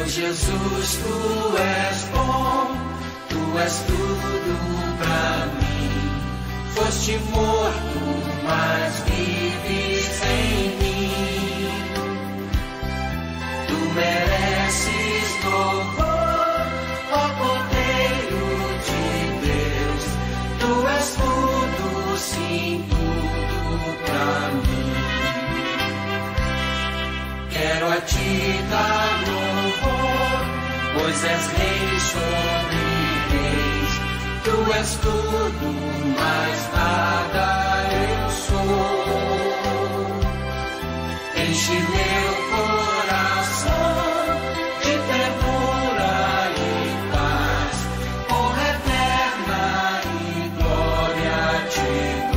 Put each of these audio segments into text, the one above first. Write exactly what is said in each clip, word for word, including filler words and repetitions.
Meu Jesus, tu és bom, tu és tudo pra mim. Foste morto, mas vives em mim. Tu mereces louvor, ó Cordeiro de Deus. Tu és tudo, sim, tudo pra mim. Quero a ti dar louvor, pois és rei sobre reis. Tu és tudo, mas nada eu sou. Enche meu coração de ternura e paz, honra eterna e glória te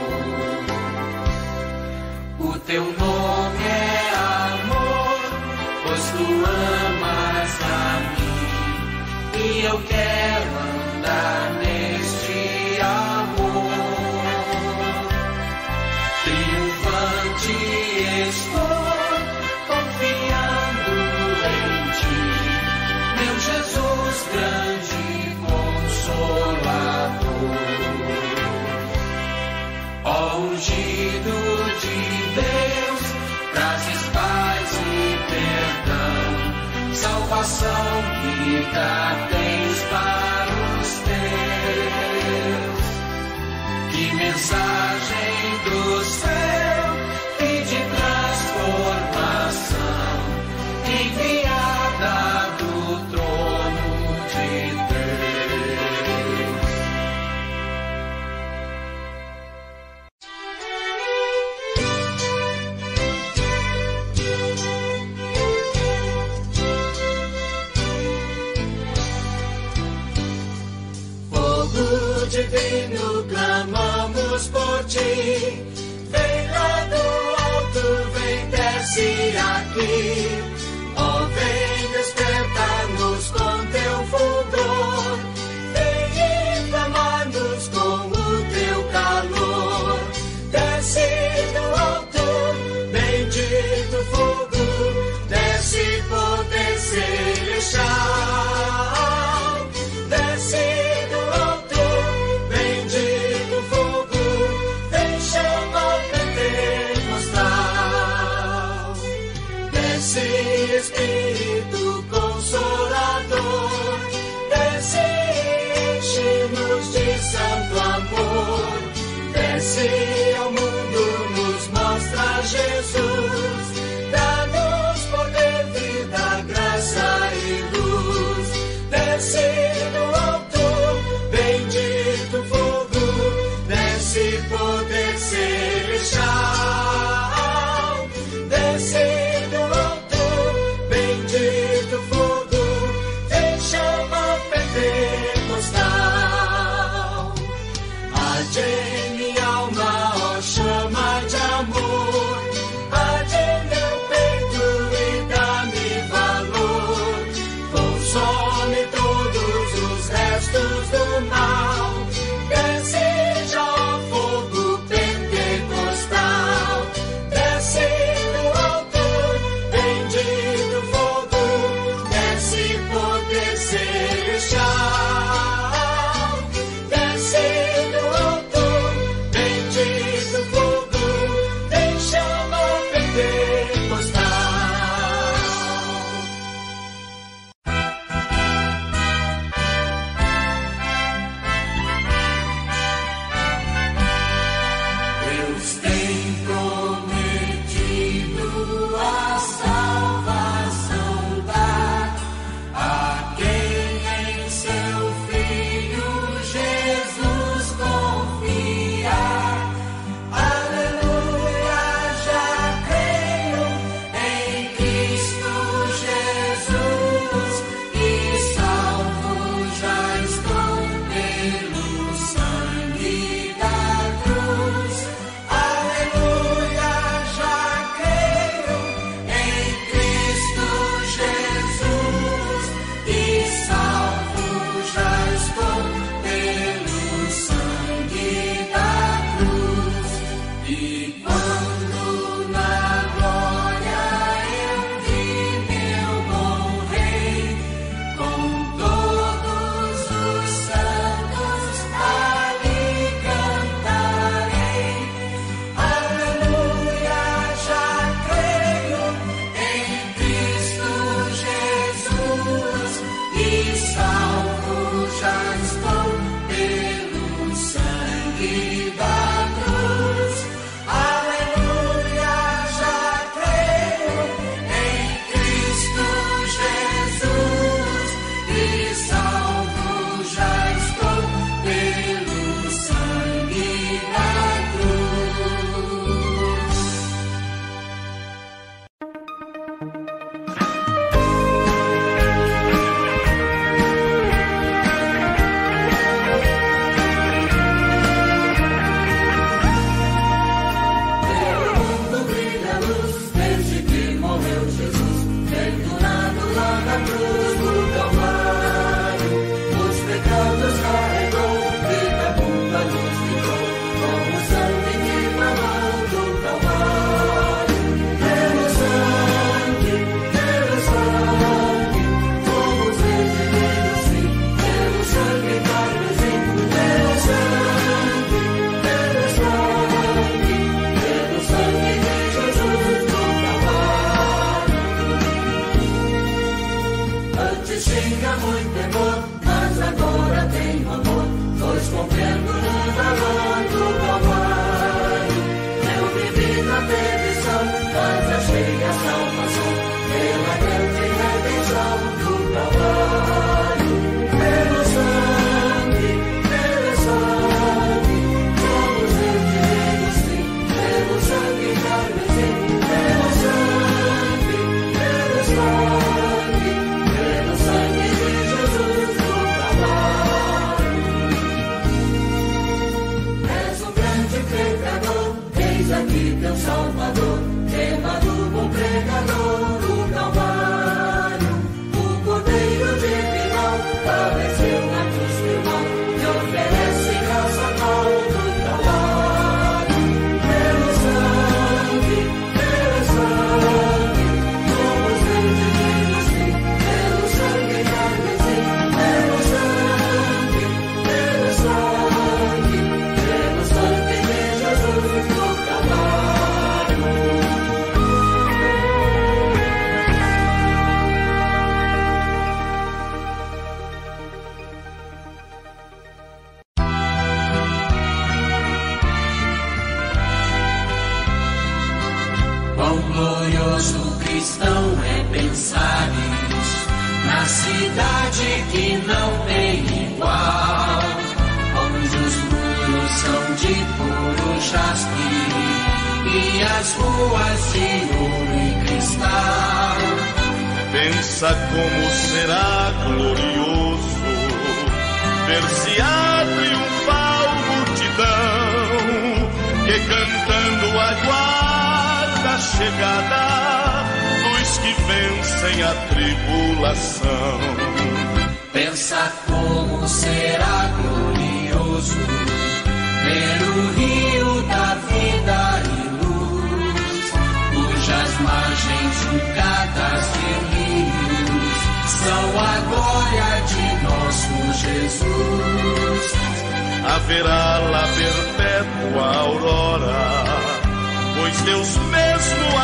dou. O teu nome é amor, pois tu amas a mim, e eu quero andar neste amor. Triunfante estou, confiando em ti, meu Jesus, grande consolador. Ó ungido de Deus, trazes paz e perdão, salvação, vida tens para os teus. Que mensagem do céu e de transformação, enviada do trono de Deus. Fogo divino, clamamos por ti. Vem lá do alto, vem, desce aqui. Ó, vem despertar-nos com teu fulgor. Vem inflamar-nos com o teu calor. Desce do alto, bendito fogo, desce poder celestial. Desce Espírito Consolador, desce, enche-nos de santo amor, desce ao mundo, nos mostra Jesus, dá-nos poder, vida, graça e luz. Desce do alto, bendito fogo, desce poder celestial, desce vezes tinha muito temor, mas agora tenho amor, pois compreendo o valor do Calvário. Eu vivi na perdição, mas achei a salvação pela grande redenção do Calvário. Pelo sangue, pelo sangue, somos redimidos sim, pelo sangue carmesim, pelo sangue, pelo sangue, pelo sangue de Jesus do Calvário. És um grande pecador, eis aqui teu Salvador, tema do bom pregador do Calvário. O Cordeiro Divinal padeceu na cruz final, te oferece graça tal do Calvário. Pelo sangue, pelo sangue, somos redimidos sim, pelo sangue carmesim, pelo sangue, pelo sangue, pelo sangue de Jesus do Calvário. Quão glorioso cristão é pensares na cidade que não tem igual, onde os muros são de puro jaspe e as ruas de ouro e cristal. Pensa como será glorioso ver-se a triunfal multidão que cantando aguarda a chegada dos que vencem a tribulação. Pensa como será glorioso ver o rio da vida e luz, cujas margens julgadas de rios são a glória de nosso Jesus. Haverá lá perpétua aurora, pois Deus mesmo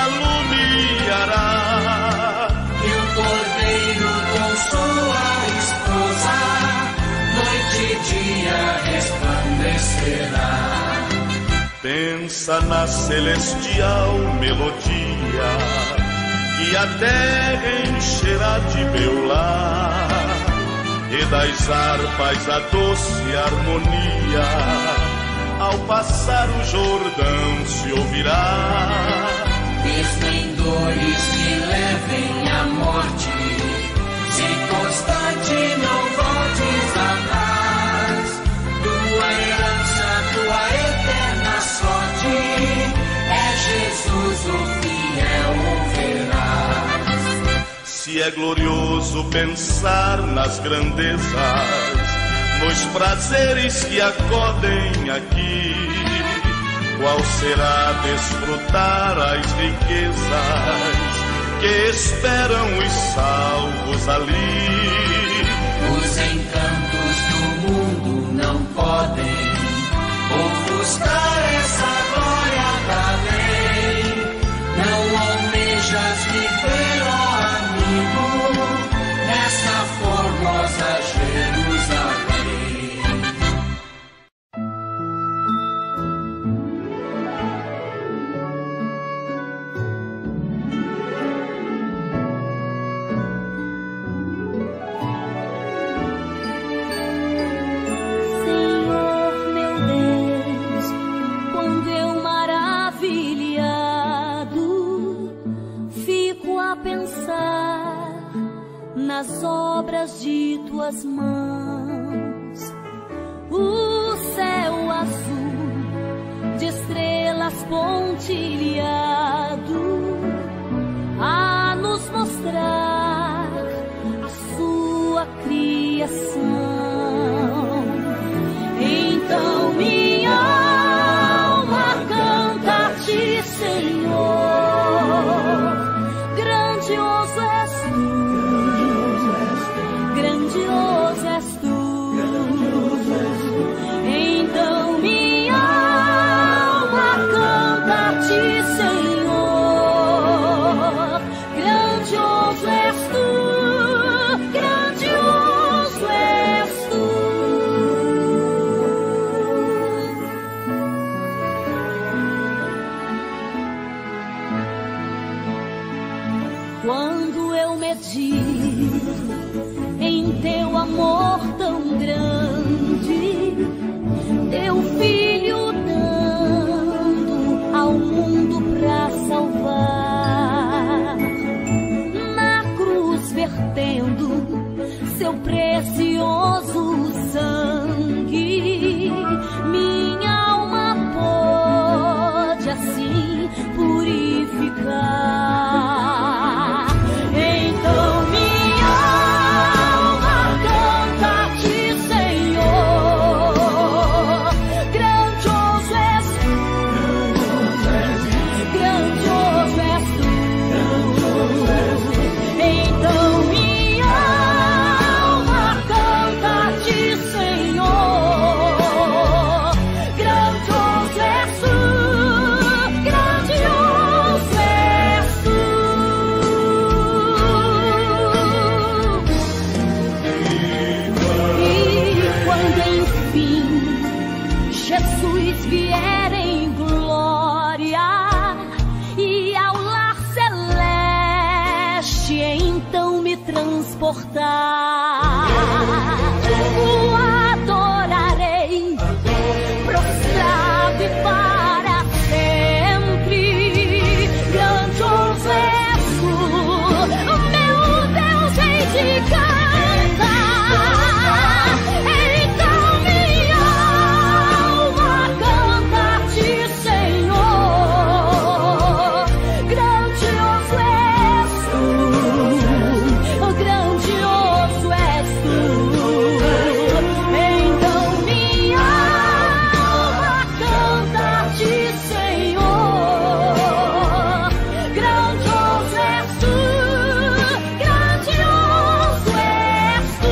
alumiará. E o Cordeiro com sua esposa, noite e dia resplandecerá. Pensa na celestial melodia, que a terra encherá de beular, e das harpas a doce harmonia, ao passar o Jordão se ouvirá. Esplendores que levem à morte, se constante não voltes atrás. Tua herança, tua eterna sorte, é Jesus o fiel verás. Se é glorioso pensar nas grandezas, nos prazeres que acodem aqui, qual será desfrutar as riquezas que esperam os salvos ali? Os encantos do mundo não podem ofuscar essa glória da lei. Não almejas viver, ó amigo, nessa formosa Jerusalém. Nas obras de tuas mãos, o céu azul de estrelas pontilhado a nos mostrar a sua criação. Então minha alma canta a ti, Senhor, grandioso és tu. Grandioso és tu, então minha alma canta a ti, Senhor. vertendo seu precioso sangue, minha alma pode assim purificar. Então minha alma canta-te, Senhor, grandioso és tu, grandioso és tu. Então minha alma canta-te, Senhor, grandioso és tu, grandioso és tu. E quando enfim Jesus vier em glória e ao lar celeste então me transportar, o adorarei prostrado e para sempre. Grandioso és tu, meu Deus, rei de cantar. Então minha alma canta-te, Senhor, grandioso és tu, grandioso és tu. Então minha alma canta-te, Senhor, grandioso és tu, grandioso és tu.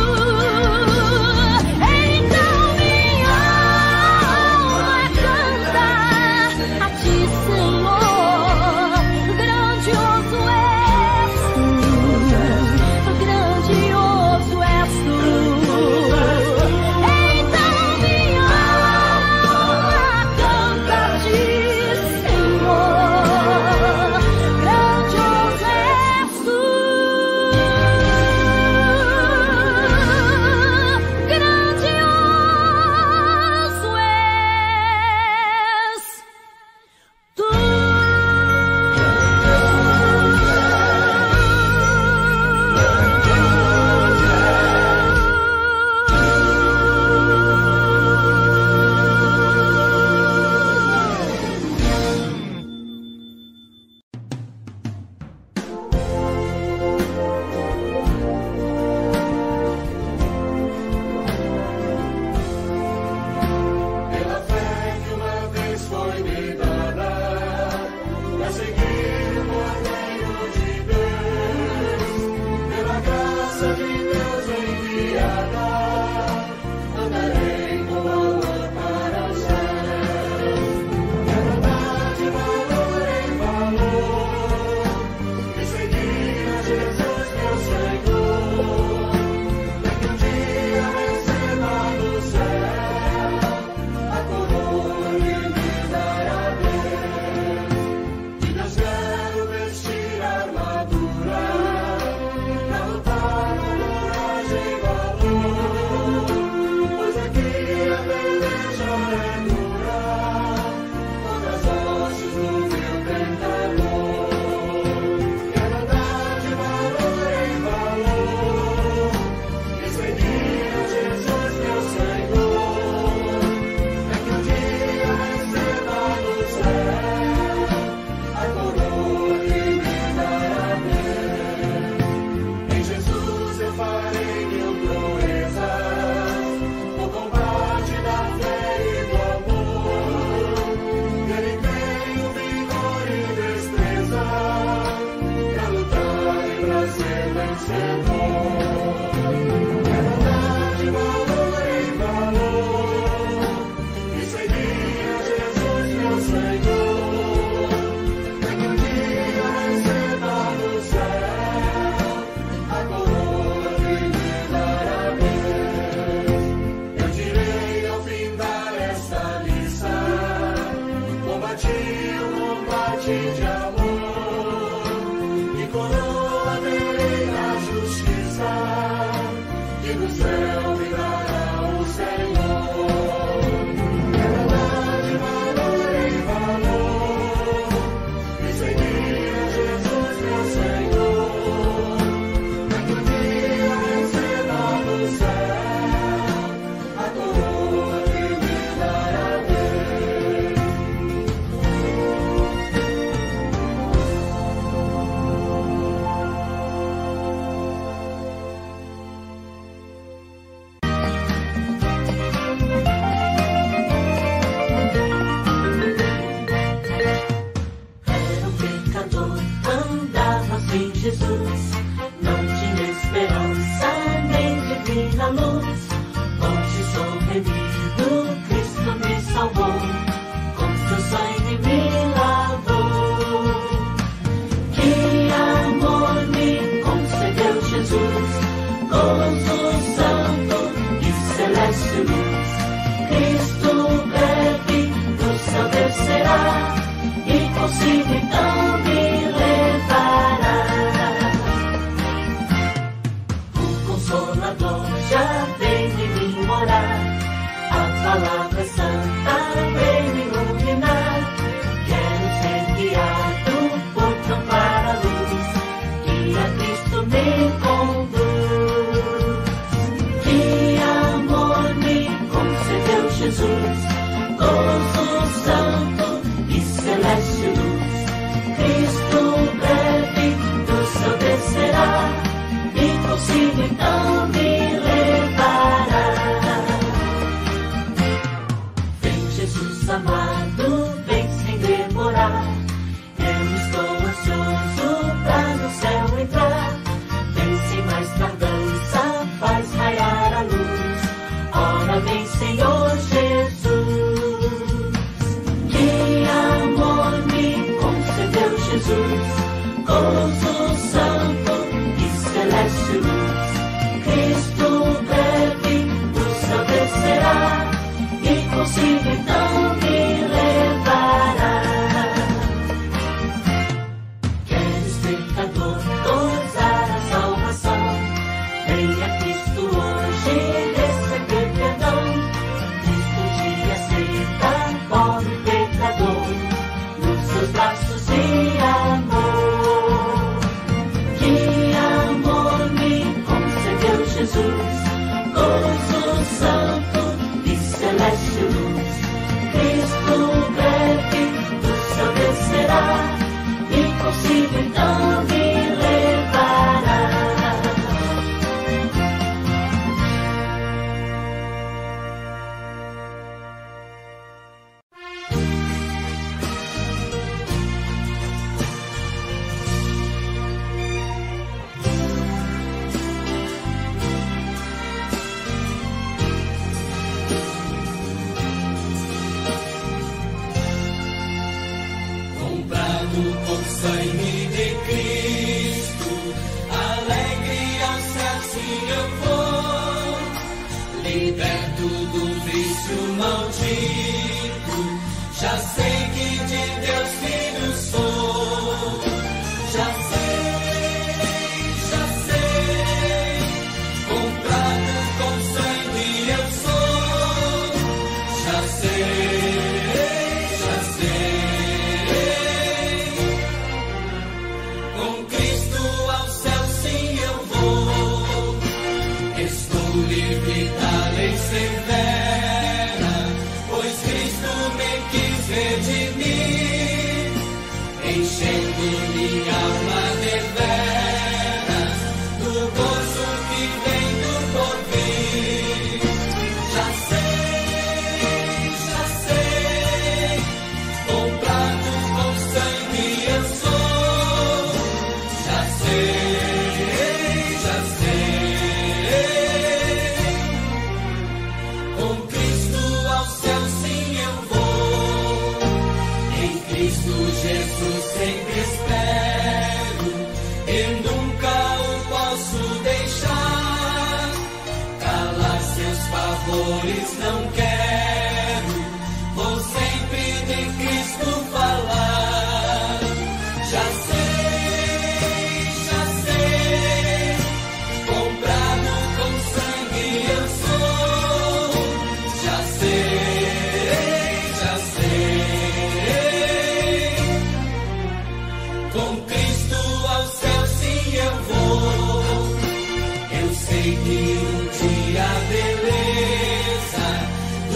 Então minha alma canta a ti, Senhor, grandioso és tu, grandioso és tu. Então minha alma canta a ti, Senhor, grandioso és tu, grandioso és tu. Pela fé que uma vez foi me dada, pra seguir o Cordeiro de Deus, pela graça de Deus enviada, andarei com amor para o céu. É verdade, valor em valor, e seguir a Jesus meu Senhor, para que um dia receba no céu a coroa que me dará Deus. De Deus quero vestir a armadura, pra lutar com coragem e valor, pois aqui a peleja é dura, contra as hostes do vil tentador. É verdade, valor em valor, e seguir a Jesus meu Senhor, é que um dia receba no céu a coroa que me dará Deus. Em Jesus eu farei mil proezas, no combate da fé e do amor. Nele tenho vigor e destreza, pra lutar e pra ser vencedor. É verdade, valor em valor, e seguir a Jesus meu Senhor, pra que um dia receba no céu a coroa que me dará Deus. Eu direi ao findar esta lição, combati o combate de amor, e coroa terei na justiça, que no céu me dará o Senhor. É verdade, valor em valor, e seguir a Jesus meu Senhor, pra divina luz, hoje sou remido, Cristo me salvou, com seu sangue me lavou. Que amor me concedeu Jesus, gozo santo e celeste luz. Cristo breve do céu descerá, e consigo então me levará. O Consolador já vem em mim morar, a palavra santa vem me iluminar. Quero ser guiado por tão clara luz, que a Cristo me conduz. Que amor me concedeu Jesus, gozo santo e celeste luz. Cristo breve do céu descerá, e consigo então me levará. Vem Jesus amado, vem sem demorar, eu estou ansioso pra no céu entrar. Vem sem mais tardança, faz raiar a luz, ora vem Senhor Jesus. Que amor me concedeu Jesus, gozo santo e celeste luz. Cristo breve do céu descerá, e consigo então me levará. Queres, pecador, gozar a salvação? Venha Cristo hoje receber perdão. Cristo te aceita, pobre pecador, nos seus braços de amor. Que amor me concedeu Jesus, gozo santo e celeste luz. Cristo breve do céu descerá, e consigo então me levará. Comprado com sangue de Cristo, alegre ao céu sim eu vou. Liberto do vício maldito, já sei que de Deus filho sou. Já sei, já sei, comprado com sangue eu sou. Já sei, já sei. Com Cristo ao céu sim eu vou. Estou livre da lei severa, pois Cristo me quis redimir, enchendo minha alma de veras do gozo que vem do porvir. Já sei, já sei, comprado com sangue eu sou. Já sei, já sei, com Cristo ao céu sim eu vou. Em Cristo Jesus sempre espero, e nunca o posso deixar. Calar seus favores não quero, vou sempre de Cristo falar. Já sei, já sei, comprado com sangue eu sou. Já sei, já sei, com Cristo ao céu sim eu vou. Eu sei que um dia a beleza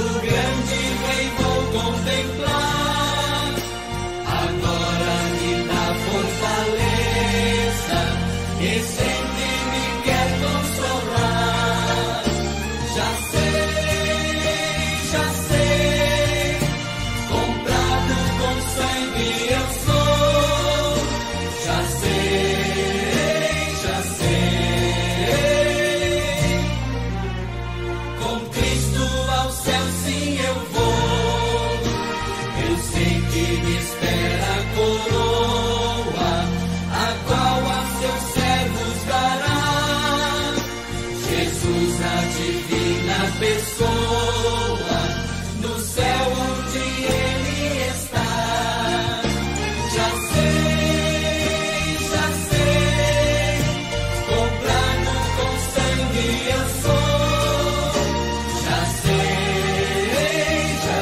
pessoa no céu onde Ele está. Já sei, já sei, comprado com sangue eu sou. Já sei, já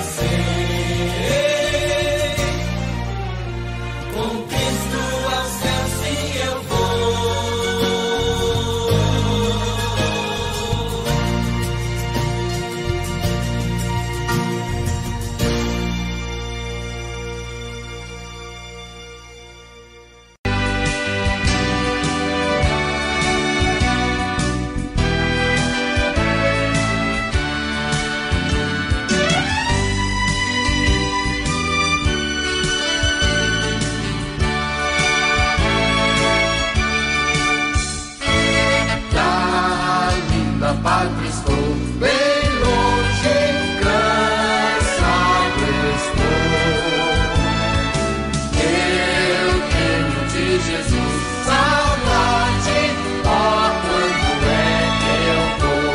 sei, com Cristo ao céu sim eu vou. Pátria estou, bem longe, cansado estou. Eu tenho de Jesus saudade, ó, quando é que eu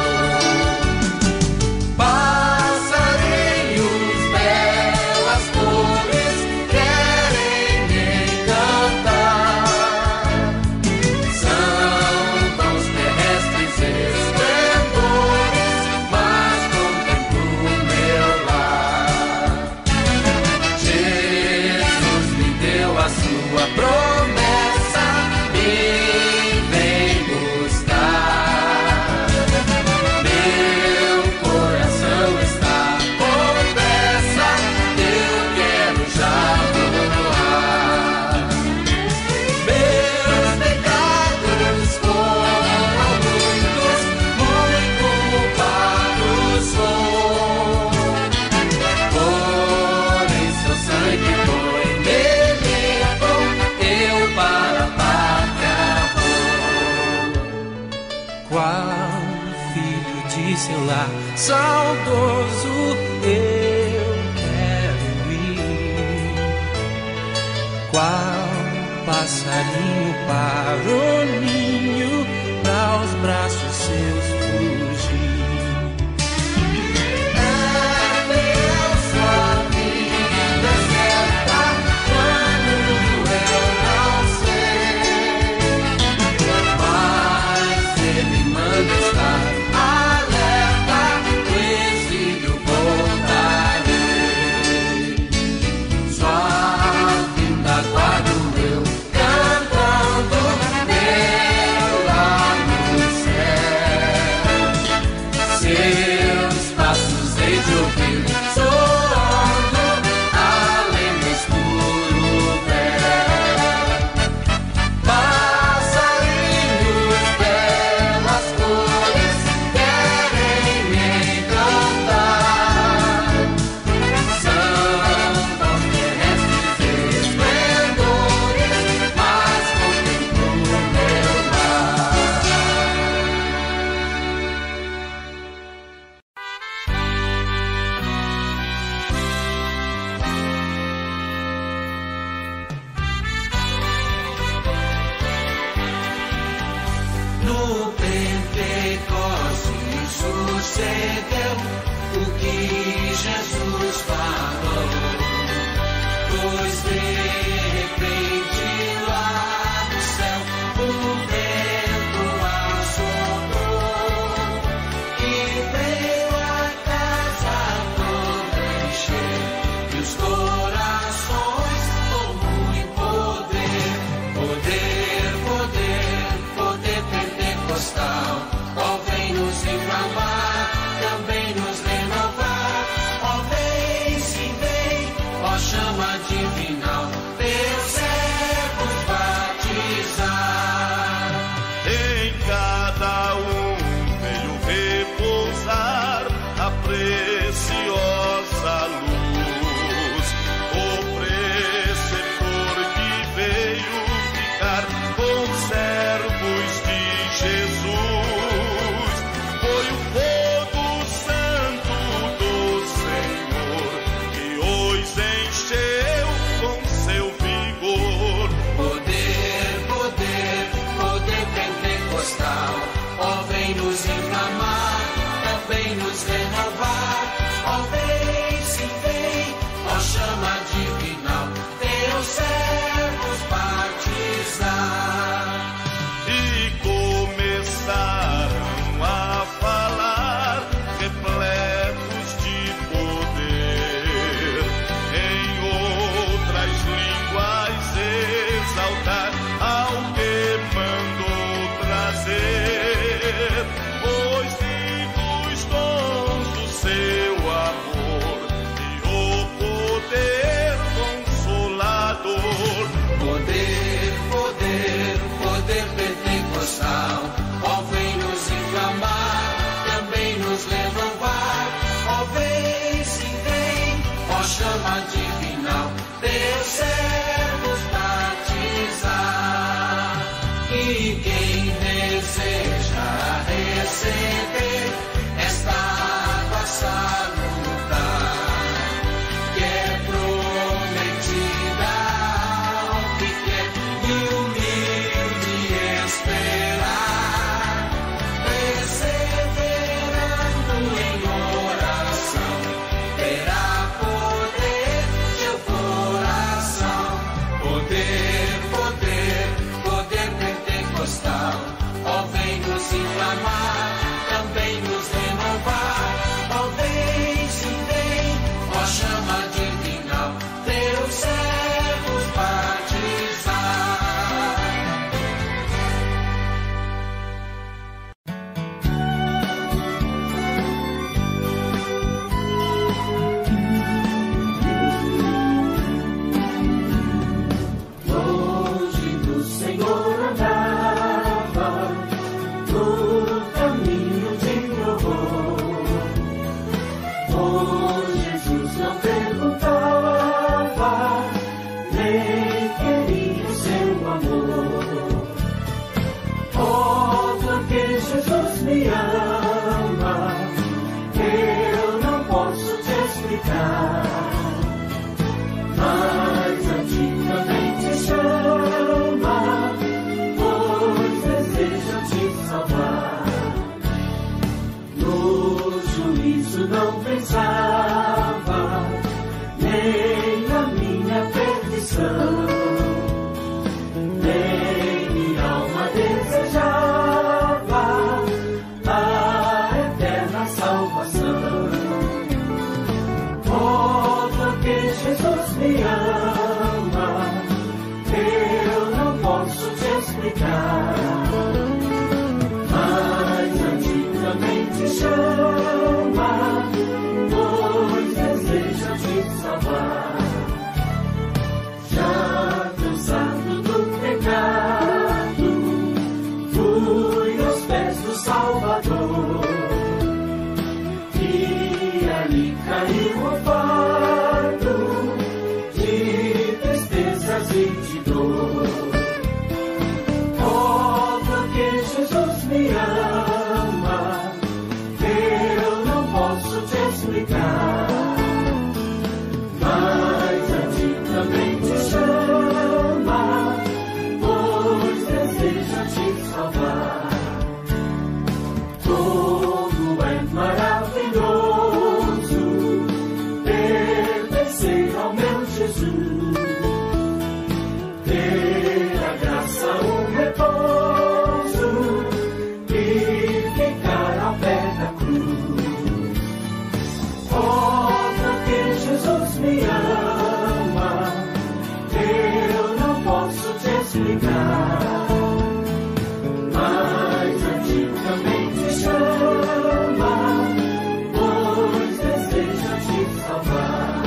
vou? Passarinhos, belas cores, querem me cantar. São tons terrestres esplendores, mas contemplo meu lar. Jesus me deu a sua promessa, me vem buscar. Meu coração está com pressa, eu quero já voar. Meus pecados foram muitos, muito culpado sou. Porém seu sangue foi me limpou, eu para a pátria vou. Qual filho de seu lar saudoso eu quero ir? Qual passarinho para o ninho, para os braços seus fugir? É meu sua vida certa, quando eu não sei, mas Ele manda estar alerta, no exílio voltarei. Sua vinda aguardo eu, cantando meu lá no céu. Seus passos hei de ouvir, soando além do escuro véu. Passarinhos, belas cores, querem me encantar. São tons terrestres esplendores, mas contemplo meu lar. No Pentecostes sucedeu o que Jesus falou, pois de repente lá do céu o vento assoprou e veio a casa toda encher e os corações como em poder, poder, poder, poder pentecostal. Ó, vem nos inflamar, também nos renovar. Ó, vem, sim, vem, ó, chama divinal, teus servos batizar. Em cada um veio repousar a preciosa luz, o preceptor que veio ficar com servos de Jesus. Foi o fogo santo do Senhor que os encheu com seu vigor. Poder, poder, poder pentecostal, ó, vem nos inflamar, vem nos renovar. Ó vem, sim vem, ó chama divinal, teus servos batizar. E começaram a falar, repletos de poder, em outras línguas exaltar ao que mandou trazer os vivos dons do seu amor e o poder consolador. Poder, poder, poder pentecostal, ó vem nos inflamar, também nos renovar. Ó vem, sim vem, ó chama divinal, teus servos batizar. E quem deseja receber esta água salutar, que é prometida ao que quer e humilde esperar, perseverando em oração, terá poder seu coração. Poder, poder, poder pentecostal, ó vem nos inflamar, também nos renovar. Ó vem, sim vem, ó chama divinal, teus servos batizar. Longe do Senhor andava, no caminho de louvor. Oh, Jesus não perguntava, nem queria o seu amor. Oh, porque Jesus me ama, eu não posso te explicar. Mas antigamente chama, pois deseja te salvar. No juízo não pensava, nem na minha perdição, nem minha alma desejava a eterna salvação. Oh, porque Jesus me ama, eu não posso te explicar. Mas antigamente chama, pois deseja te salvar. Já cansado do pecado, fui aos pés do Salvador, e ali caiu o fardo de tristezas e de dor. Oh, porque Jesus me ama, eu não posso te explicar. Mas antigamente chama, pois deseja te salvar. Como é maravilhoso pertencer ao meu Jesus, ter a graça, o repouso e ficar ao pé da cruz. Oh, porque Jesus me ama, eu não posso te explicar. Mas antigamente chama, pois deseja te salvar.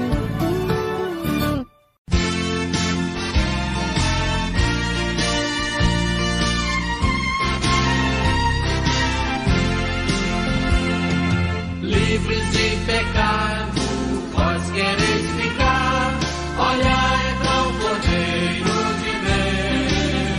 Livres de pecado, vós quereis ficar, olhai para o Cordeiro de Deus.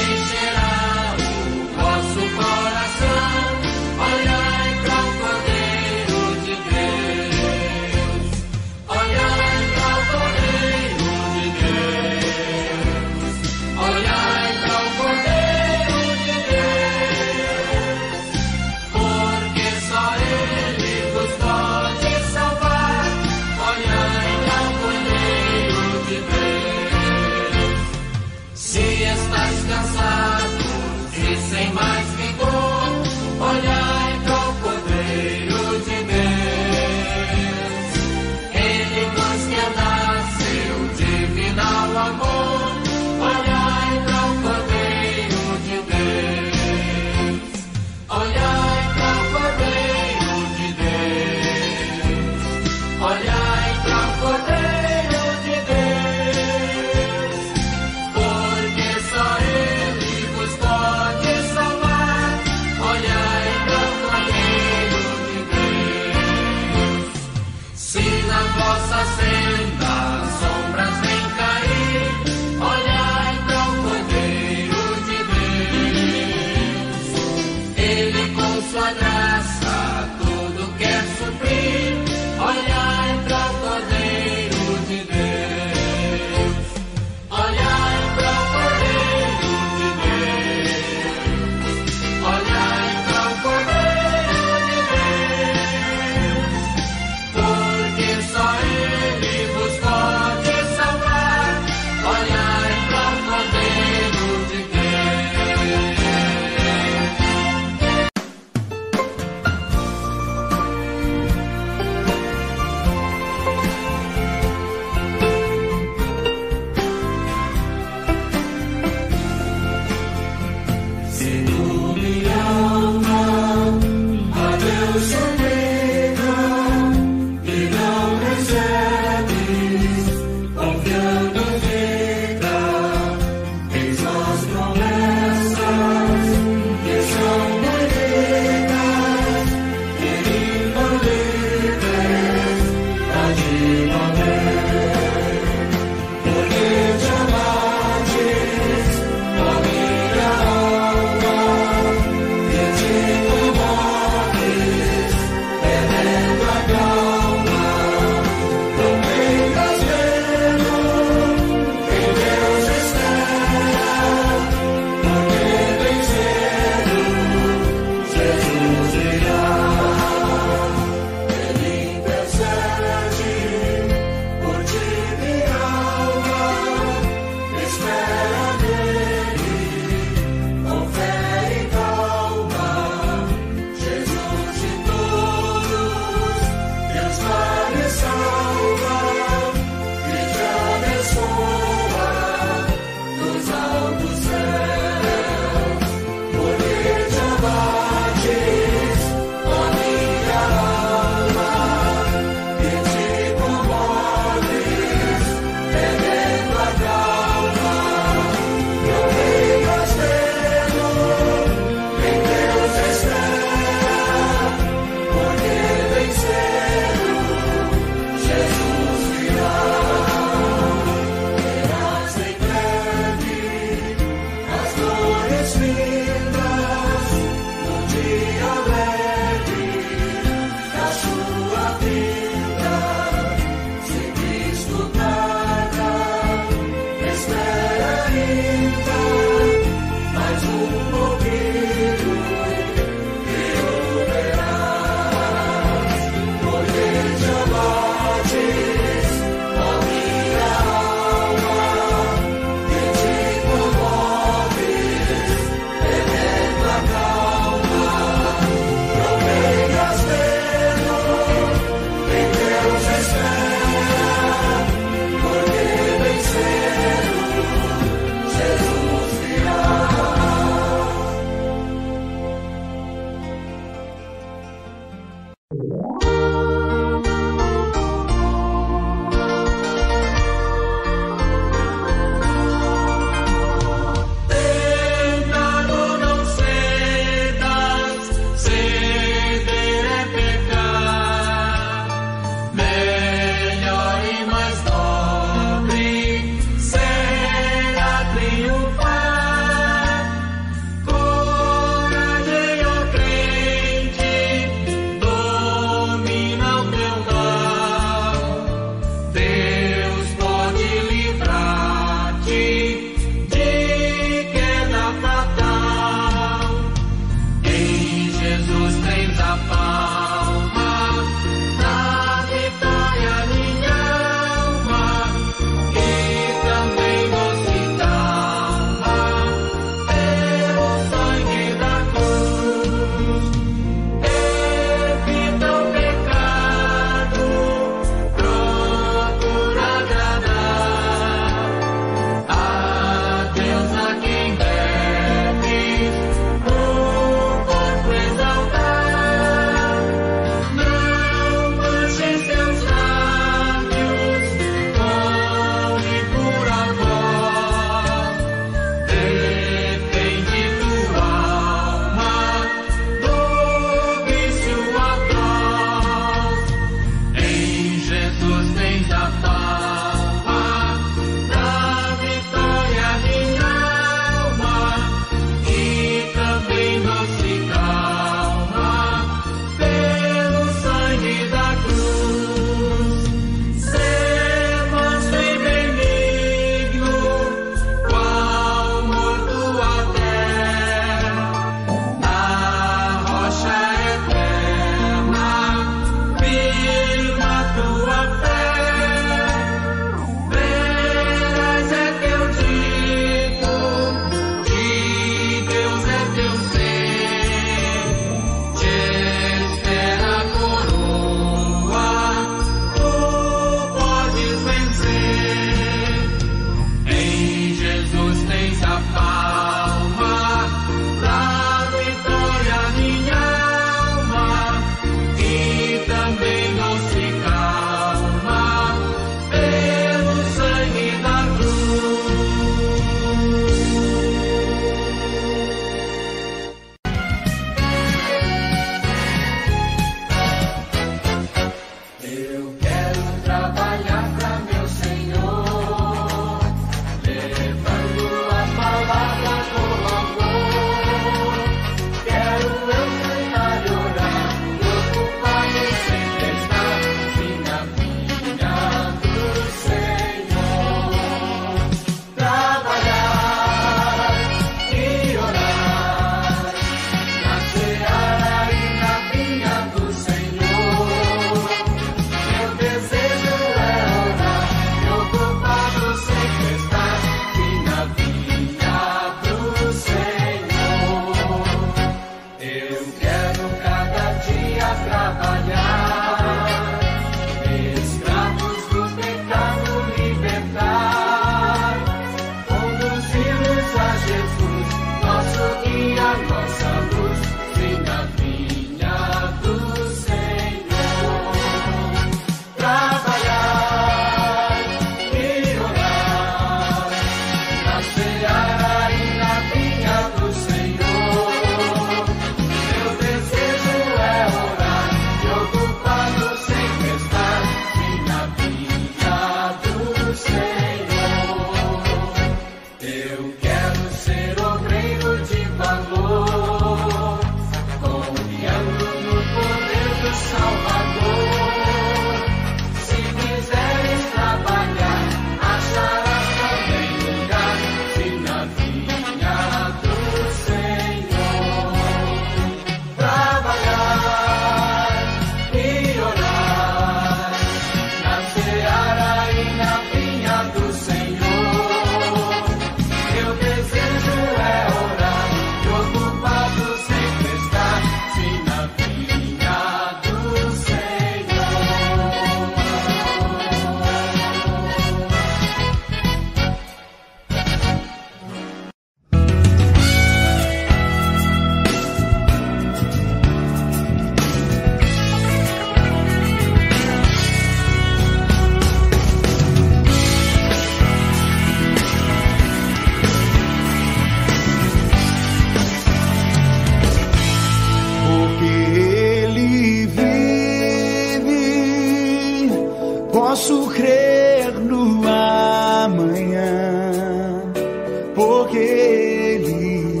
Posso crer no amanhã, porque Ele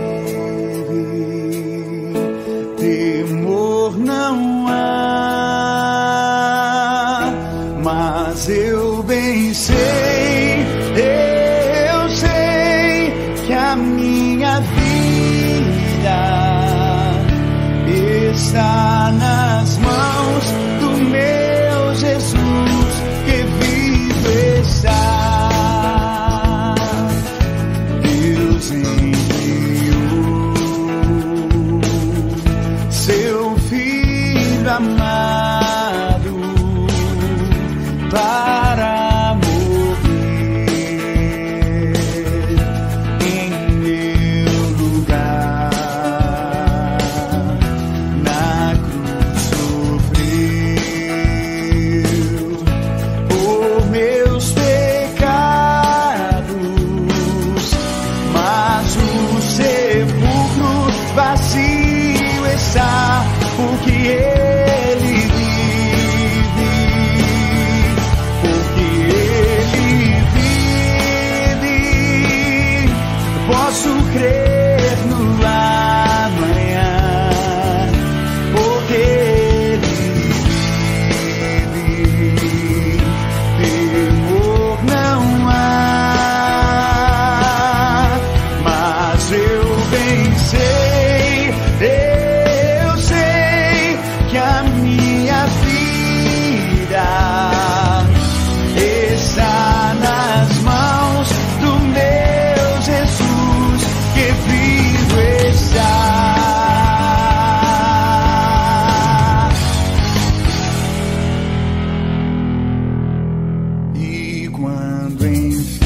vive. Temor não há, mas eu bem sei, eu sei que a minha vida está nas mãos do meu Jesus, que vivo está. Deus enviou seu Filho amado para morrer em meu lugar. Na cruz sofreu por meus pecados, mas o sepulcro vazio está, porque Ele vive, porque Ele vive. Posso crer no amanhã, porque Ele vive. Temor não há, mas eu bem sei, eu sei que a minha vida está nas mãos do meu Jesus, que vivo está. E quando enfim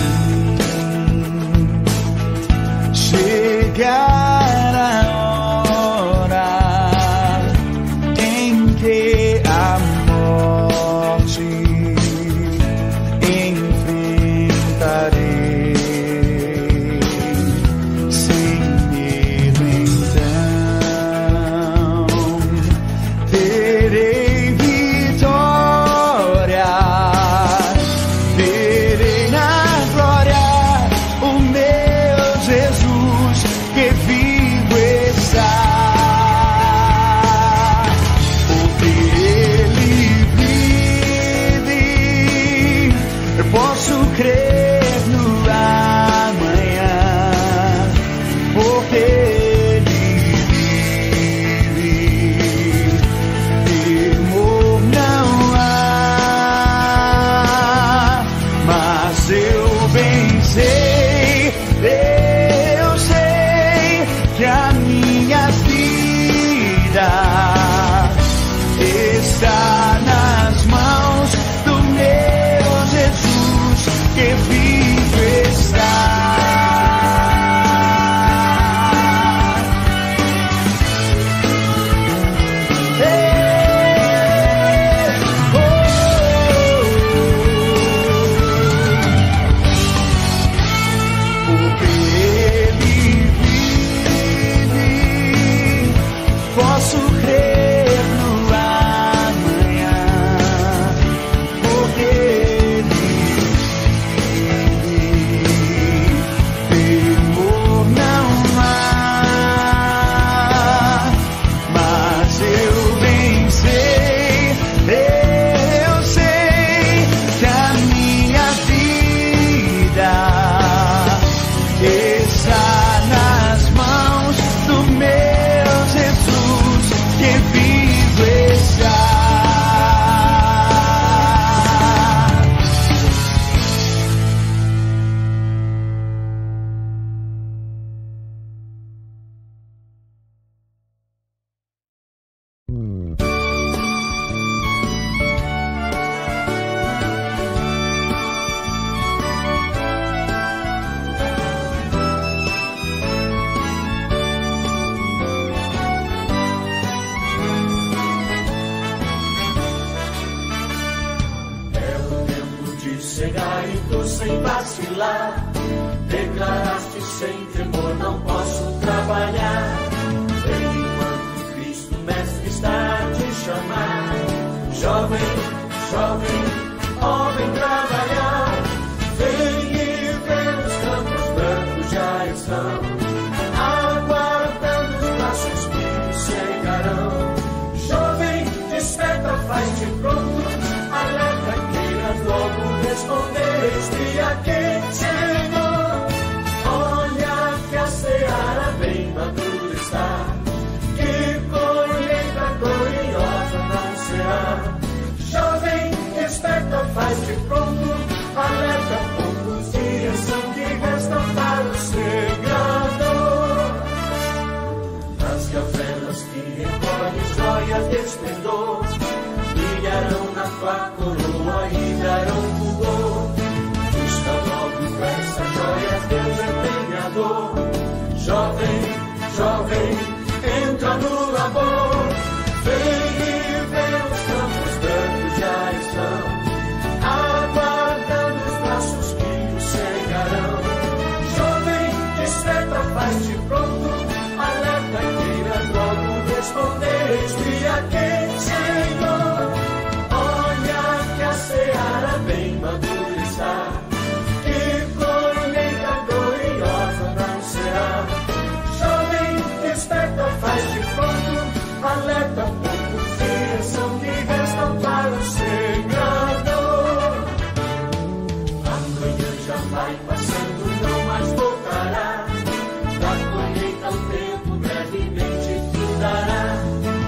chegar a hora em que a morte enfrentarei, sem medo então terei vitória, verei na glória o meu Jesus, que vivo está. Porque Ele vive, eu posso crer no amanhã, porque Ele vive. Temor não há, mas eu bem sei, eu sei que a minha vida está nas mãos do meu Jesus, que vivo está. Ei, oh, porque Ele vive, posso crer no amanhã, porque Ele vive. Temor não há, mas eu bem sei, eu sei que a minha vida está nas mãos do meu Jesus, que vivo está. Chegar e tu sem vacilar, declaraste sem temor, não posso trabalhar. Vem enquanto Cristo Mestre está a te chamar. Jovem, jovem, ó, vem trabalhar. Vem e vê, os campos brancos já estão aguardando os braços que chegarão. Jovem, desperta, faz-te pronto, alerta, queiras logo responder. Eis-te aqui, Senhor. Olha que a seara bem madura está, que colheita gloriosa nascerá. Jovem, desperta, faz-te pronto, alerta, poucos dias são que restam para o Senhor. As gavelas que recolhem joias de esplendor brilharão na tua coroa e darão fulgor. Busca logo essas joias, Deus empenhador. Jovem, jovem, entra no labor. Vem e vê, os campos brancos já estão aguardando os braços que chegarão. Jovem, desperta, faz-te pronto, alerta, queiras logo responder. Eis-te aqui, Senhor. Olha que a seara bem madura está, que colheita gloriosa nascerá. Jovem, desperta, faz-te pronto, alerta, poucos dias são que restam para o Senhor. Amanhã já vai passando, não mais voltará. Da colheita o tempo brevemente findará.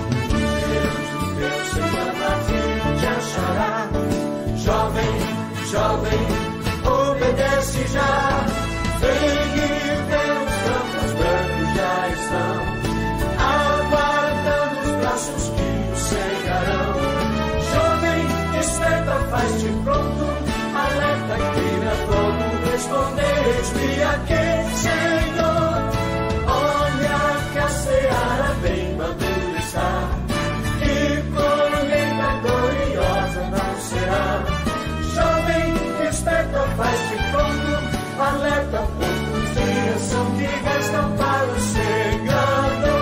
O Deus sem vazio te achará. Jovem, jovem, obedece já. Vem e vê, os campos brancos já estão aguardando os braços que chegarão. Jovem, desperta, faz-te pronto, alerta, queira logo responder. Eis-te aqui, Senhor. Olha que a seara bem madura está, que colheita gloriosa nascerá. Jovem, desperta, faz-te pronto, alerta, poucos dias são que restam para o Senhor.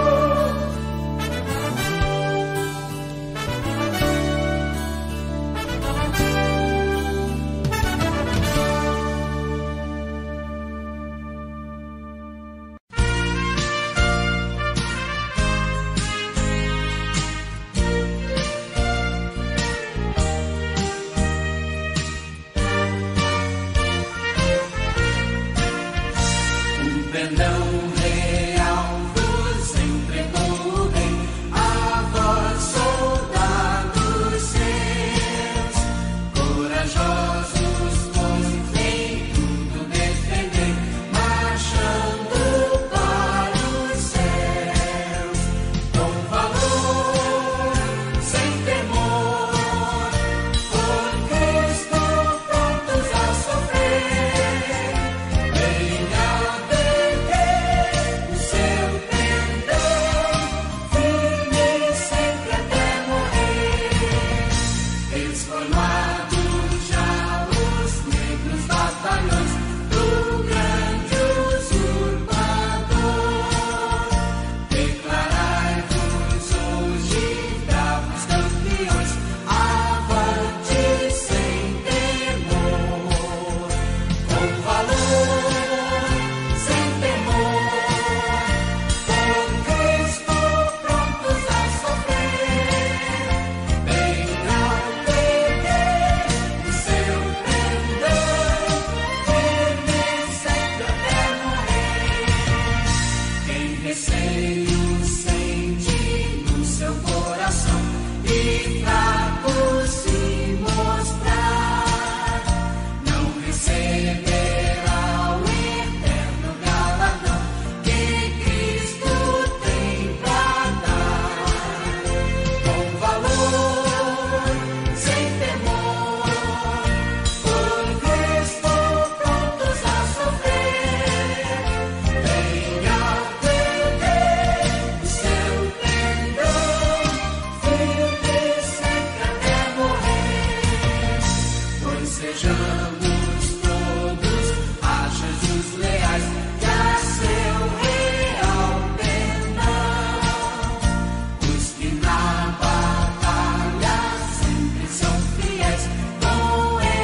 Com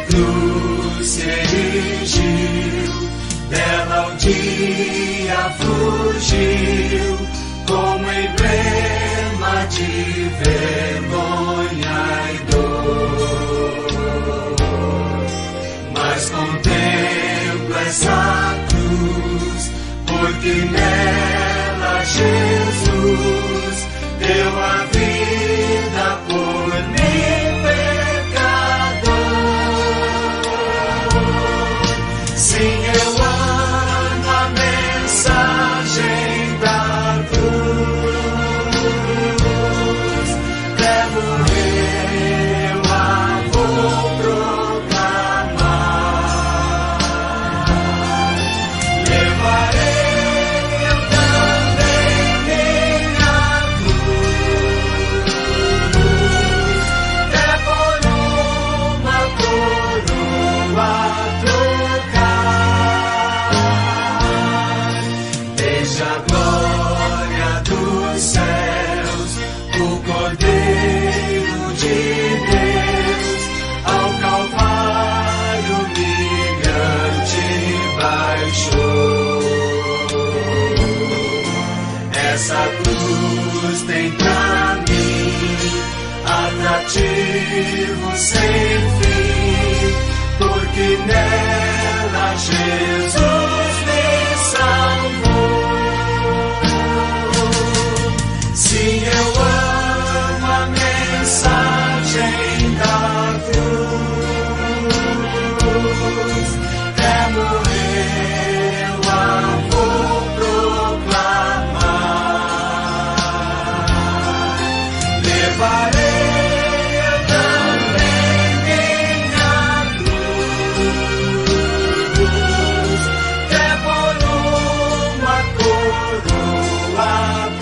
cruz se erigiu, dela o dia fugiu, como emblema de vergonha e dor. Mas contempla essa cruz, porque nela Jesus deu a vida por mim, pecador. Sim, eu amo a mensagem da cruz, levo eu a vou proclamar, levarei eu também minha cruz, até por uma coroa trocar. Desde a glória dos céus, o Cordeiro de Deus ao Calvário humilhante baixou. Essa cruz tem pra mim atrativo sem fim, porque nela Jesus me salvou. Sim, eu amo a mensagem da cruz, temo eu a vou proclamar, levarei eu também minha cruz, até por uma coroa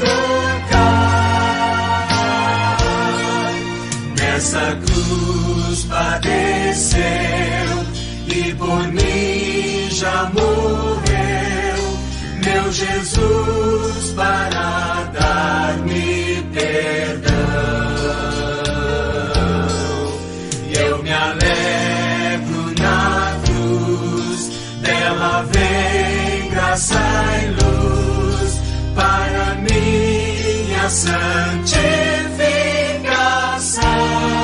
trocar. Nessa cruz padeceu e por mim já morreu, meu Jesus, para dar-me perdão. E eu me alegro na cruz, dela vem graça e luz para minha santificação.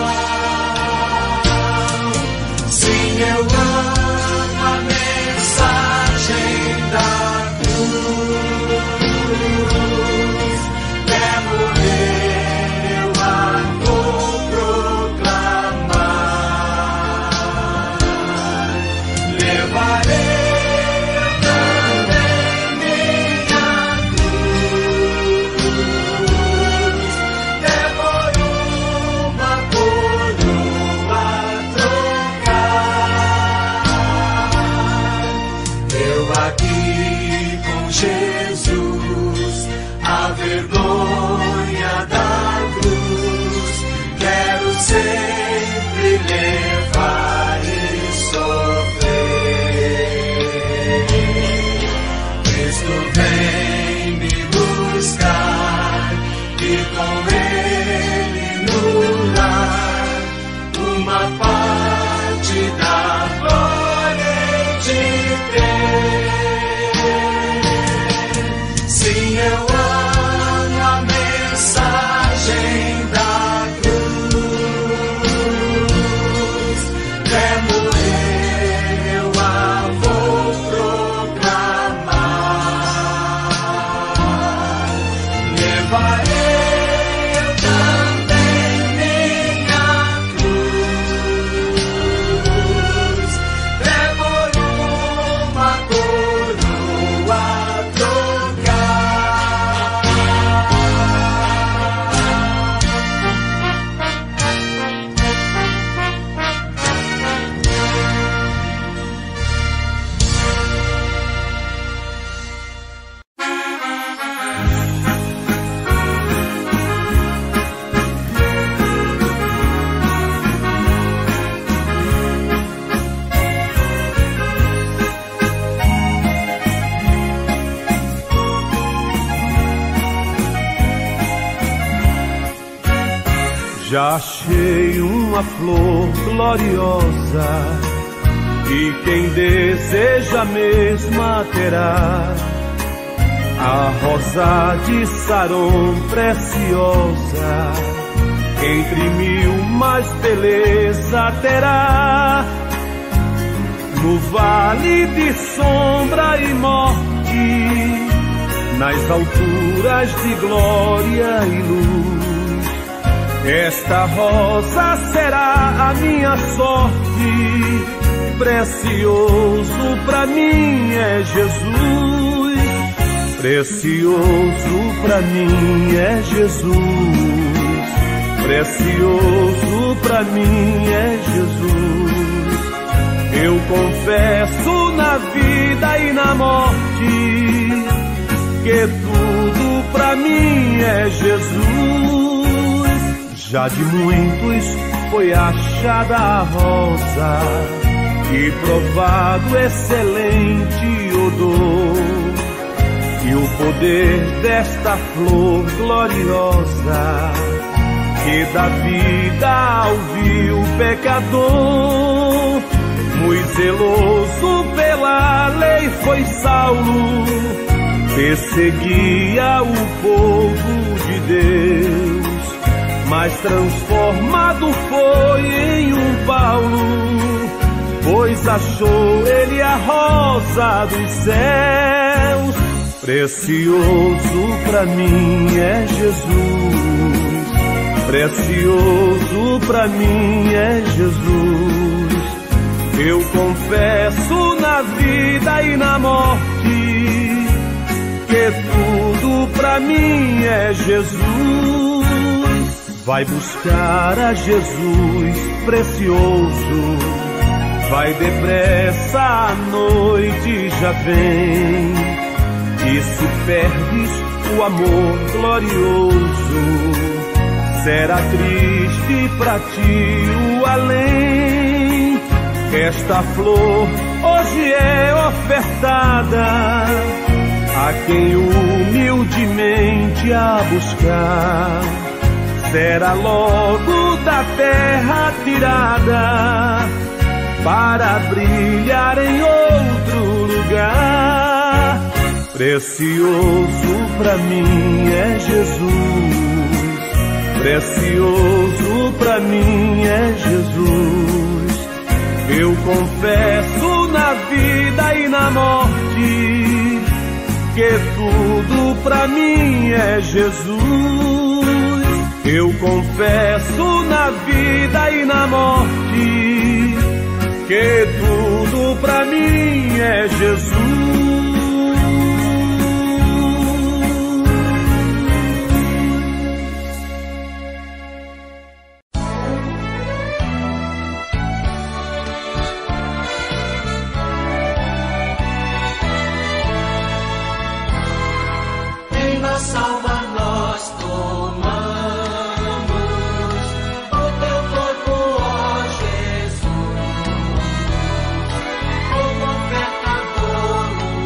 Sim, eu amo a mensagem da cruz, levo eu a vou proclamar, levarei eu também minha cruz, até por uma coroa trocar. Eu aqui com Jesus, a vergonha da cruz, quero sempre levar e sofrer. Cristo vem me buscar e com Ele no lar uma parte da glória de ter. Sim, eu amo a mensagem da cruz, temo eu a vou proclamar, levarei eu também minha cruz, até por uma coroa trocar. Já achei uma flor gloriosa e quem deseja a mesma terá. A rosa de Saron preciosa, entre mil mais beleza terá. No vale de sombra e morte, nas alturas de glória e luz, esta rosa será a minha sorte. Precioso pra mim é Jesus, precioso pra mim é Jesus, precioso pra mim é Jesus. Eu confesso na vida e na morte que tudo pra mim é Jesus. Já de muitos foi achada a rosa e provado excelente odor, e o poder desta flor gloriosa que dá vida ao vil pecador. Muito zeloso pela lei foi Saulo, perseguia o povo de Deus, mas transformado foi em um Paulo, pois achou ele a rosa dos céus. Precioso pra mim é Jesus, precioso pra mim é Jesus. Eu confesso na vida e na morte que tudo pra mim é Jesus. Vai buscar a Jesus precioso, vai depressa, a noite já vem. E se perdes o amor glorioso, será triste pra ti o além. Esta flor hoje é ofertada a quem humildemente a buscar. Será logo da terra tirada para brilhar em outro lugar. Precioso pra mim é Jesus, precioso pra mim é Jesus. Eu confesso na vida e na morte que tudo pra mim é Jesus. Eu confesso na vida e na morte que tudo pra mim é Jesus. Como oferta, dolo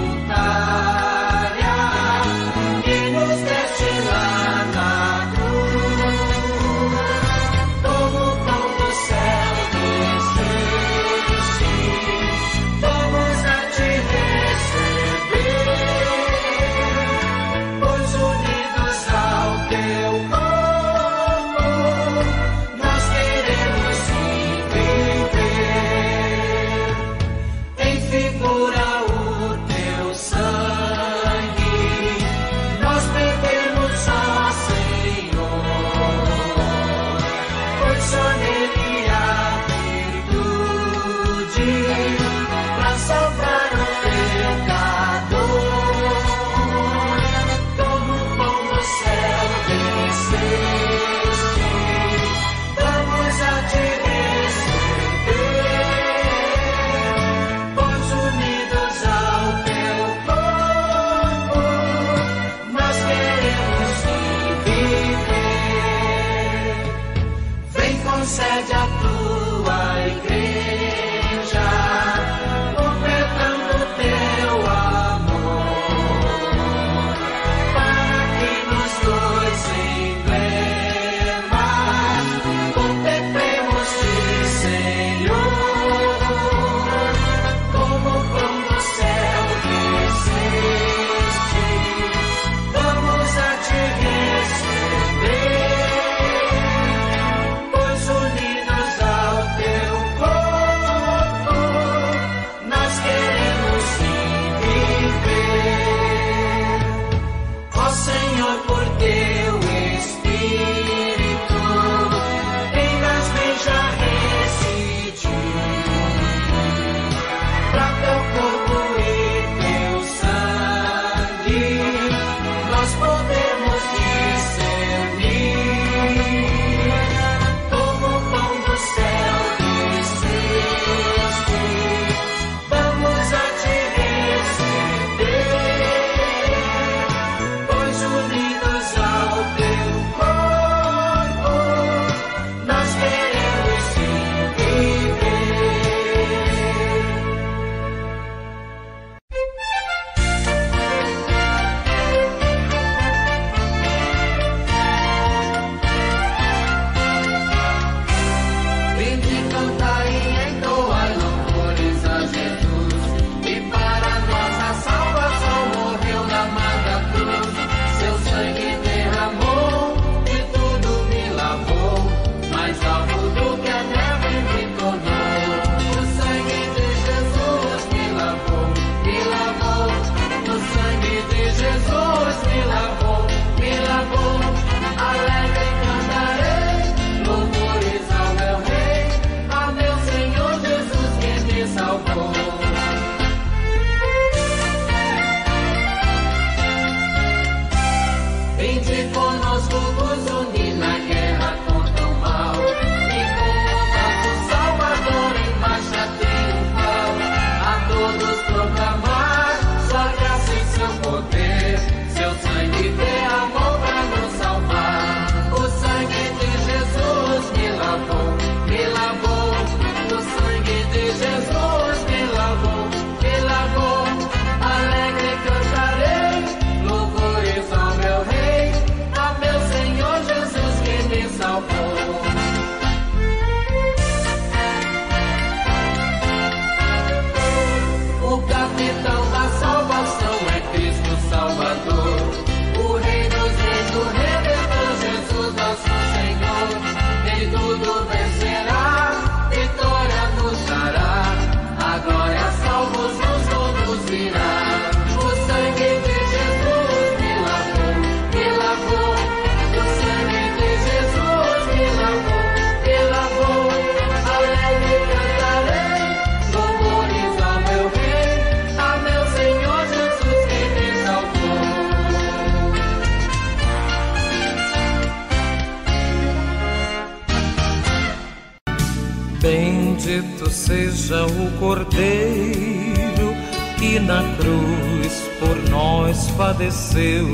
seja o Cordeiro que na cruz por nós padeceu.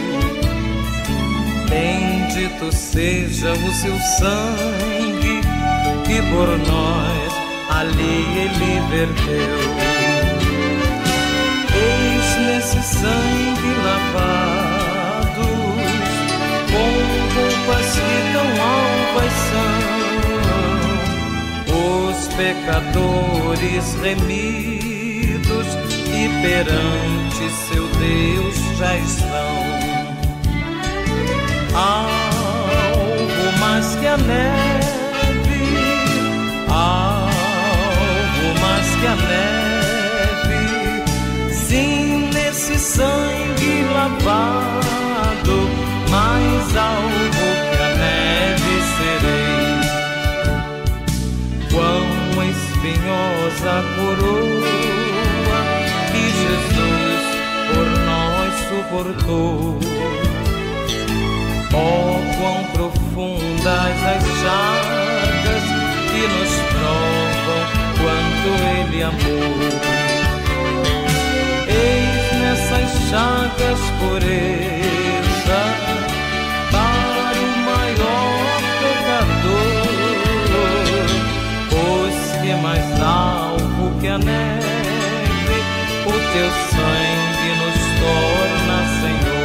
Bendito seja o seu sangue que por nós ali ele verteu. Eis nesse sangue lavados, com roupas que tão alvas são, os pecadores remidos e perante seu Deus já estão. Algo mais que a neve, algo mais que a neve, sim, nesse sangue lavado, mais algo que a neve serei. Quão espinhosa a coroa que Jesus por nós suportou. Oh, quão profundas as chagas que nos provam quanto Ele amou. Eis nessas chagas pureza para o maior pecador, pois que mais alvo que a neve o teu sangue nos torna, Senhor.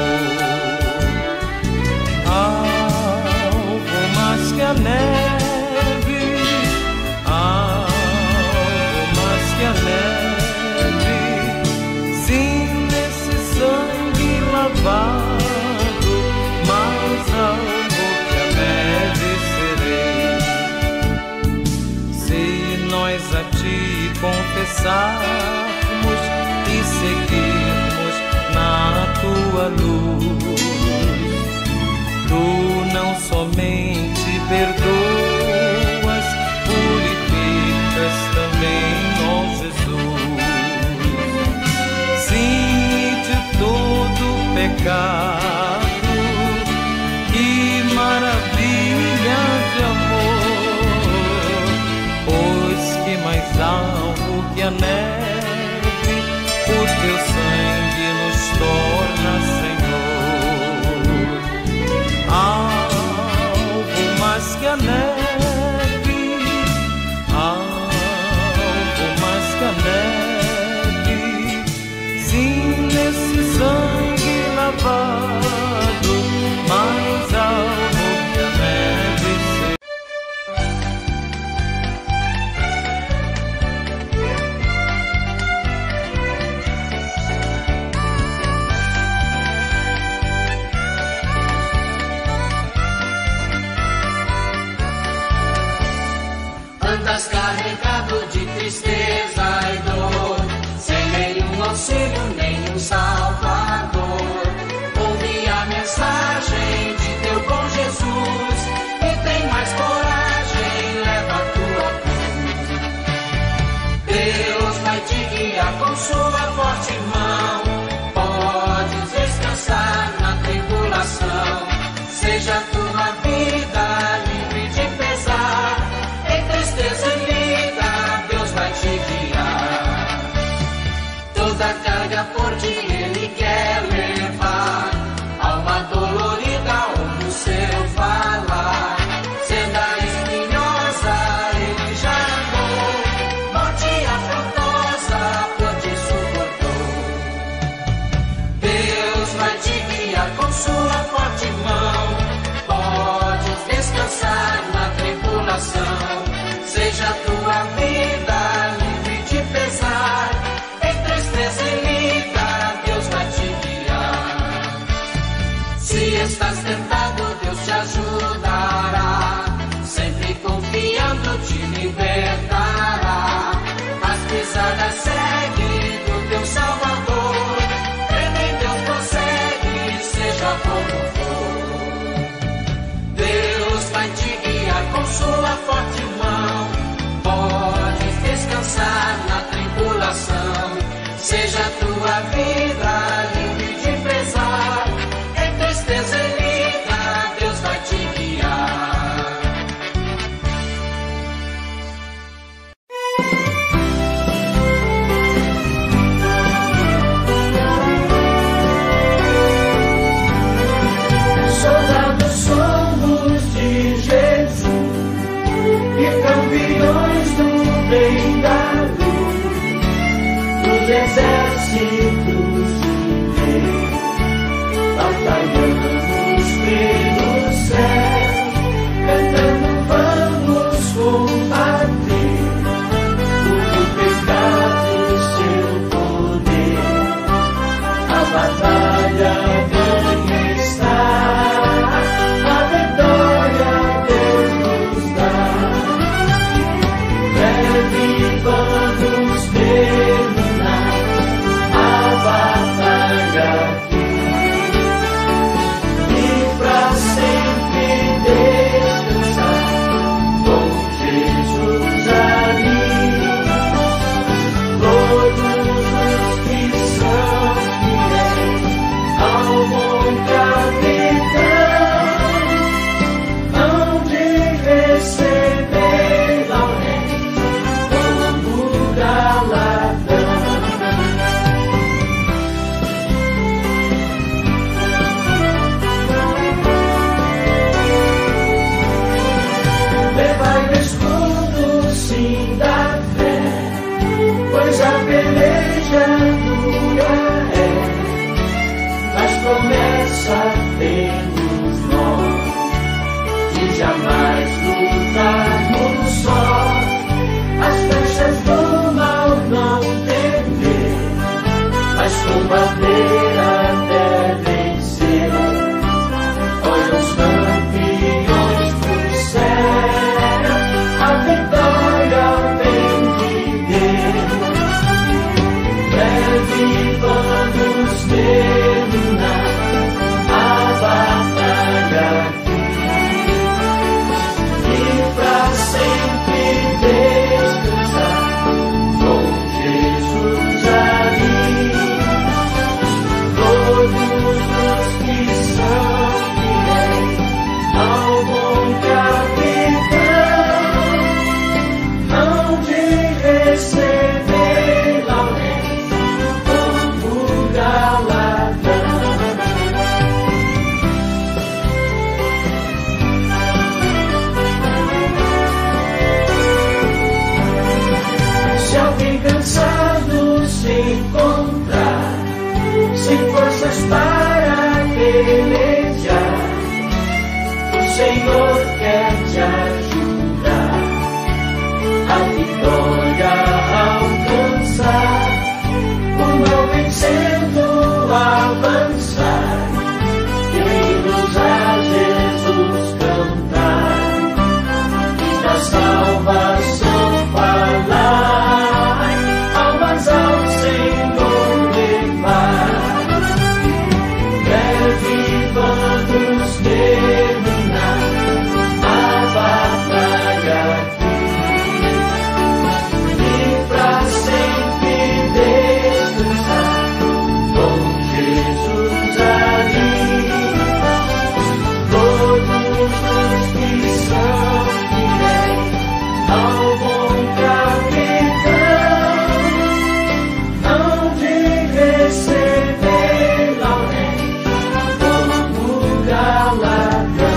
Algo mais que a neve, algo mais que a neve, sim, nesse sangue lavado, mais algo que a neve serei. Se nós a ti confessarmos e seguirmos na tua luz, tu não somente perdoas, purificas também, ó Jesus. Sim, de todo pecado, que maravilha de amor, pois que mais alvo que a neve, o teu sangue nos torna, Senhor. Algo mais que a neve, algo mais que a neve, sim, nesse sangue lavado, mais algo que a neve será. Andas carregado de tristeza e dor, sem nenhum auxílio, nenhum salvador. Ouve a mensagem de teu bom Jesus e tem mais coragem, leva a tua cruz. Deus vai te guiar com sua forte mão, podes descansar na tribulação. Seja a tua vida livre de pesar, em tristeza e vida, Deus vai te guiar. Toda carga por ti Ele quer levar, alma dolorida ouve o seu falar. Senda espinhosa Ele já andou, morte afrontosa por ti suportou. Deus vai te guiar com sua forte mão, podes descansar na tribulação. Seja a tua vida livre de pesar, em tristeza e lida, Deus vai te guiar. Se estás tentado, Deus te ajudará, sempre confiando te libertará. As pisadas segue do teu Salvador, crendo em Deus prossegue, seja como for. Deus vai te guiar com sua forte mão, podes descansar na tribulação. Seja a tua vida livre de pesar, em tristeza e lida, Deus vai te guiar. Rei da luz, dos exércitos de Deus, batalhamos pelo céu, cantando vamos combater contra o pecado, seu poder. A batalha ganha está, a vitória Deus nos dá. Breve vamos terminar a batalha aqui e pra sempre descansar com Jesus ali. Todos os que são fiéis ao bom capitão hão de receber laurente como galardão. Levai o escudo, sim, da fé, pois a peleja dura é, mas promessa temos nós de jamais lutarmos só. As flechas do mal não temer, mas combater até vencer. Olha os campeões do céu, a vitória vem de Deus. Breve vamos terminar a batalha aqui e pra sempre descansar com Jesus ali. Todos os que são fiéis ao bom capitão hão de receber laurente como galardão. Se alguém cansado se encontrar, sem forças para pelejar, o Senhor quer te ajudar a vitória a alcançar, o mal vencendo avançar, queridos a Jesus cantar e da salvação falar, almas ao Senhor levar. Breve vamos terminar a batalha aqui e pra sempre descansar com Jesus ali. Todos os que são fiéis ao bom capitão hão de receber laurente como galardão.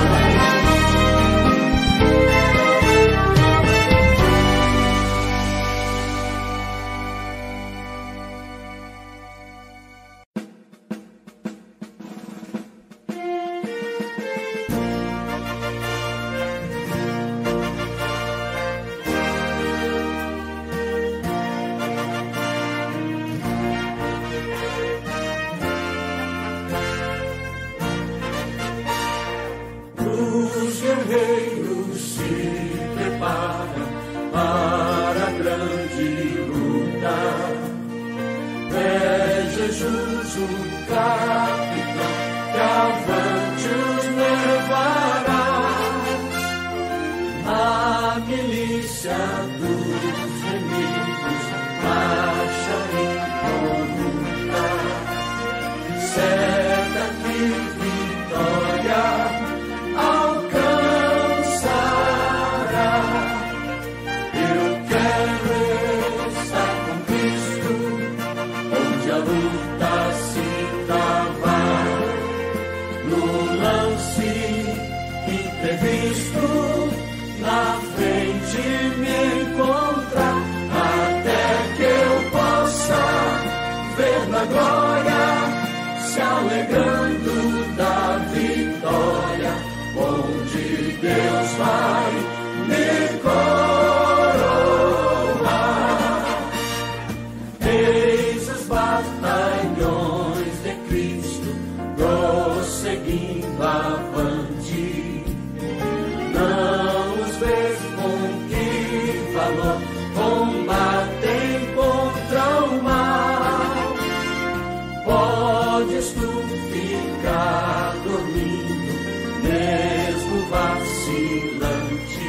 Os guerreiros se preparam para a grande luta. É Jesus o capitão que avante os levará. A milícia dos inimigos marcha em conta, certa que vitória alcançará. Eu quero estar com Cristo, onde a luta se travar. alegrando da vitória, onde Deus vai me coroar. Eis os batalhões de Cristo prosseguindo avante. Não os vês com que valor combatem contra o mal. Podes tu ficar dormindo, mesmo vacilante,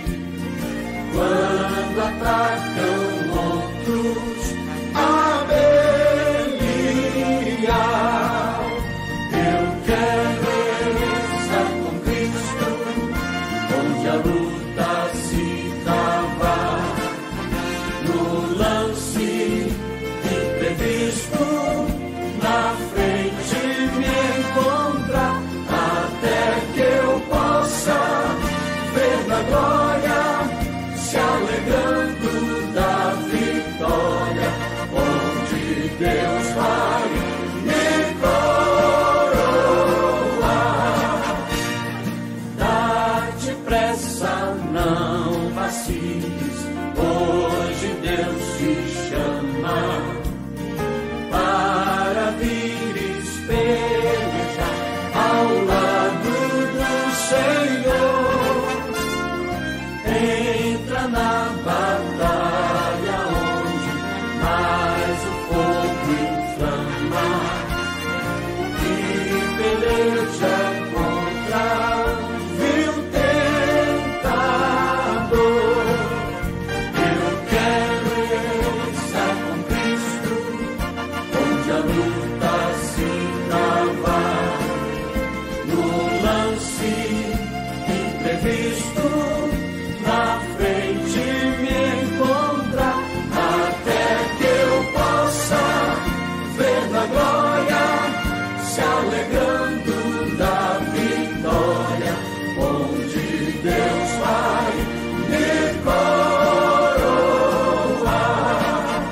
quando atacam outros a Belial. Eu quero estar com Cristo, onde a luta se trava, no lance imprevisto, na frente me encontrar, até que eu possa ver na glória, se alegrando da vitória, onde Deus vai me coroar. Dá-te pressa, não vaciles, hoje Deus te chama para vires pelejar ao lado do Senhor. Entra na batalha onde mais o fogo inflama e peleja contra o vil tentador. Eu quero estar com Cristo, onde a luta se trava, no lance imprevisto, na frente me encontrar, até que eu possa ver na glória, se alegrando da vitória, onde Deus vai me coroar.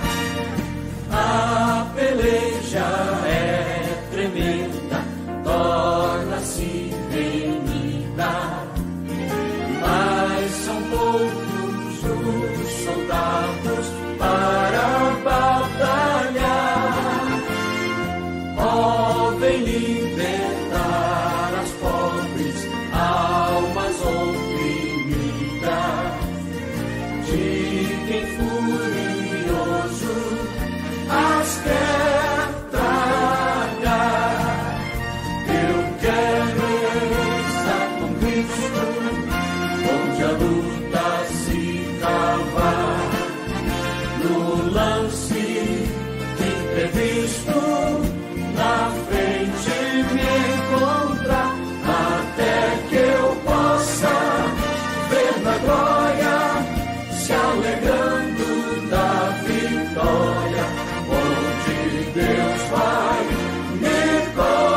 A peleja é tremenda, torna-se renhida, mas são poucos os soldados para batalhar. Ó, vem libertar as pobres almas oprimidas, de quem furioso as quer tragar. Eu quero estar com Cristo, onde a luta se trava, no lance imprevisto, na frente me encontrar, até que eu possa ver na glória, se alegrando da vitória, onde Deus vai me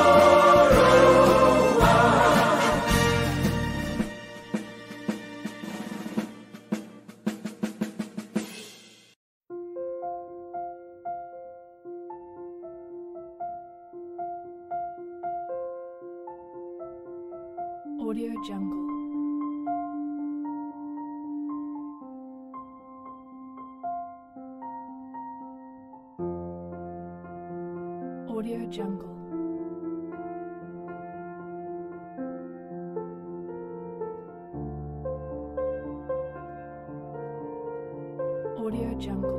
coroar. Audio Jungle. Audio Jungle. Audio Jungle.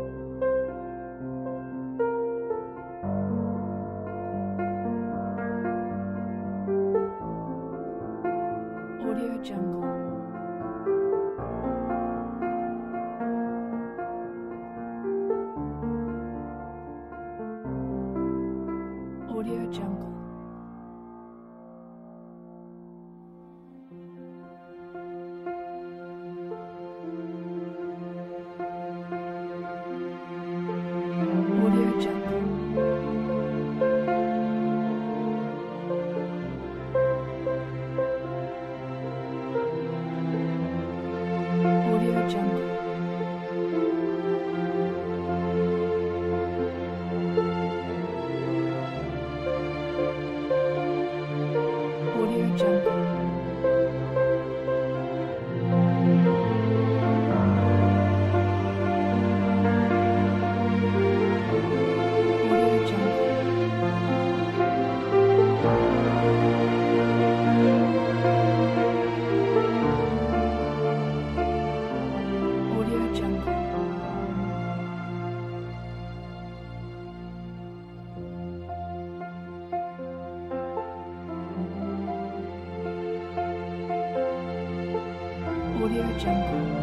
Audio Jungle. Audio Jungle. Audio Jungle. Audio Jungle. Audio Jungle.